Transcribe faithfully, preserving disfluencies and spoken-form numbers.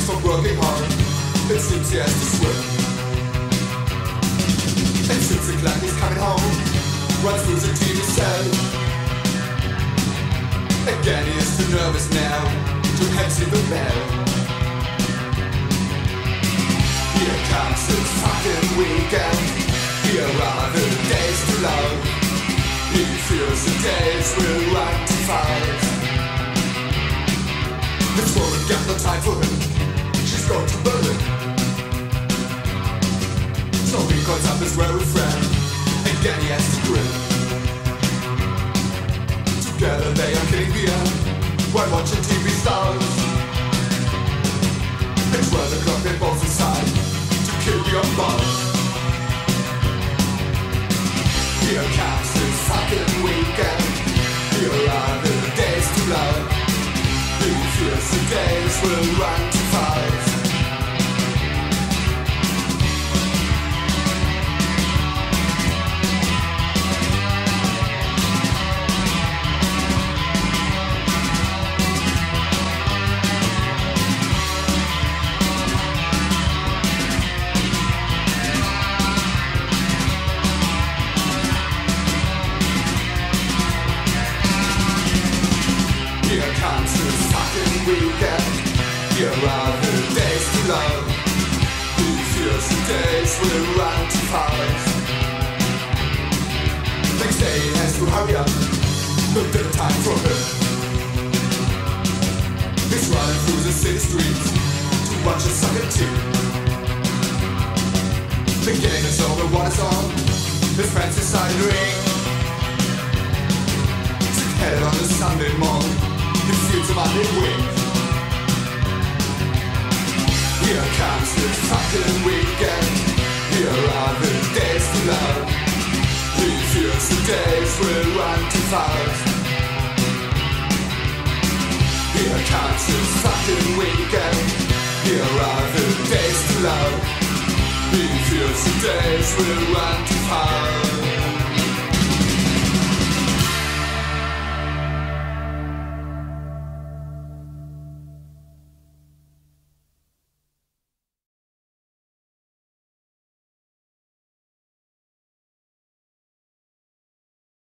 thanks for working hard. It seems he has to swim. And since the clock is coming home, runs through the T V cell. Again he is too nervous now to answer the bell. Here comes the fucking weekend. Here are the days to love. He feels the days will run too fast. This woman got no time for him. She's going to Berlin. So he calls up his very friend. Again he has to grin. Together they are killing beer while watching T V stars. At twelve o'clock they both decide to kill the unborn. Here comes this fucking weekend. Here are the days to love. He fears the days will run too fast. Here comes this fucking weekend. Here are the days to love. He fears the days will run too fast. Next day he has to hurry up. No dinner time for him. He's running through the city streets to watch a soccer team. The game is over, what is on? His friends decide to ring. Head on a Sunday morning. He feels a Monday wind. Here comes the fucking weekend. Here are the days to love. He feels the days will run too fast. Here comes the fucking weekend. Here are the days to love. He feels the days will run too fast.